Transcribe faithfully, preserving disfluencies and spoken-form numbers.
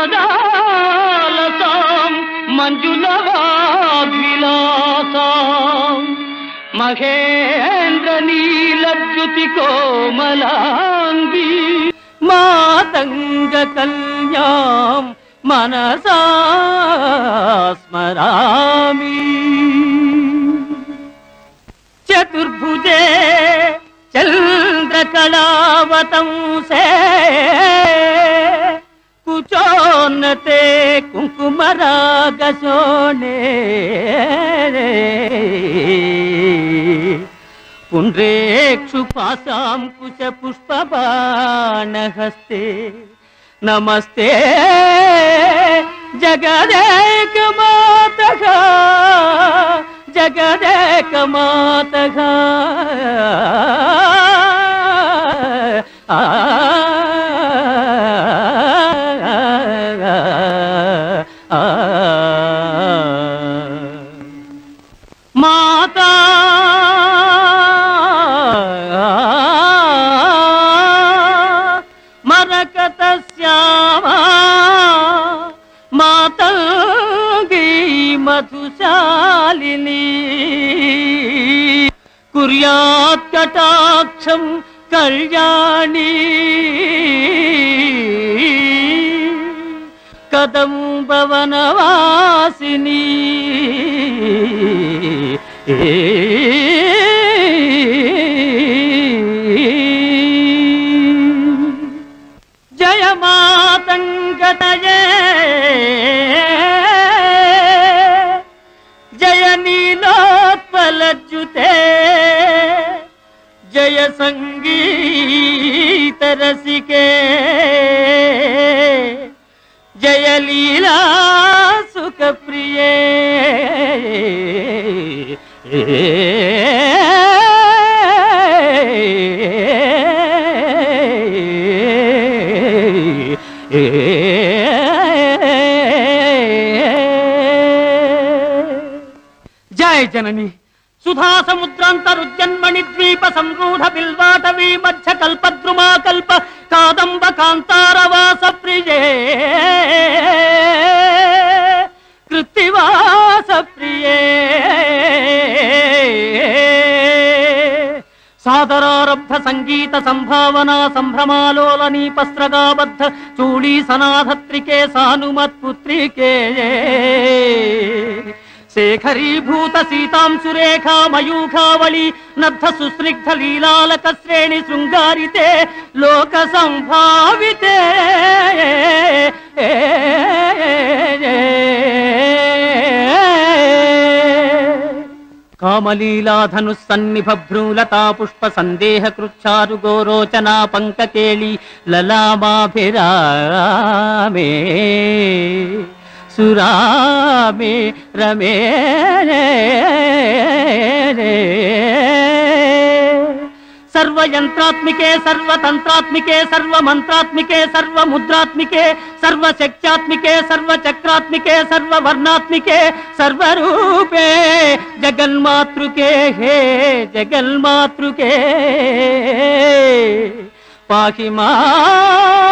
మందజాలసాం మంజులవాగ్విలాసాం మహేంద్ర నీలద్యుతి కోమలాంగి మాతంగ కన్యాం మనసా స్మరామి చతుర్భుజే చంద్రకళావతంసే కుచోన్నతే కుంకుమరాగశోణే పుండ్రేక్షుపాసాం కుశ పుష్పబాణహస్తే నమస్తే జగదేకమాతః జగదేకమాతః మాతా మరకతస్యామా మాతంగీ మధుశాలిని కుర్యాత్ కటాక్షం కళ్యాణి కదంబవనవాసిని జయ మాతంగతయే జయ నీలోత్పలజ్జుతే జయ సంగీత రసికే జయ లీలా సుఖ ప్రియే జయ జనని సుధా సముద్రాంతరుజన్మణి ద్వీప సంరూఢ బిల్వాటవీ మధ్య కల్పద్రుమా కల్ప కాదంబ కాంతారవాస ప్రియే కృత్తివాస ప్రియే సాదరారబ్ధ సంగీత సంభావనా సంభ్రమాలోలని పస్త్రగాబద్ధ చూళీ సనాధత్రికే సానుమత్పుత్రికే శేఖరీభూత సీతాంశురేఖా మయూఖావళి నద్ధ సుస్నిగ్ధ లీలాలక శ్రేణి శృంగారితే లోక సంభావితే కామలీలాధను సన్నిభ భ్రూలతా పుష్ప సందేహ కృచ్చారు గోరోచనా పంకకేళి లలామాభిరామే సురామే రమే सर्वयंत्रात्मिके सर्वतंत्रात्मिके सर्वमंत्रात्मिके सर्वमुद्रात्मिके सर्वशक्त्यात्मिके सर्वचक्रात्मिके सर्ववर्णात्मिके सर्वरूपे जगन्मातृके हे जगन्मातृके पाहि मां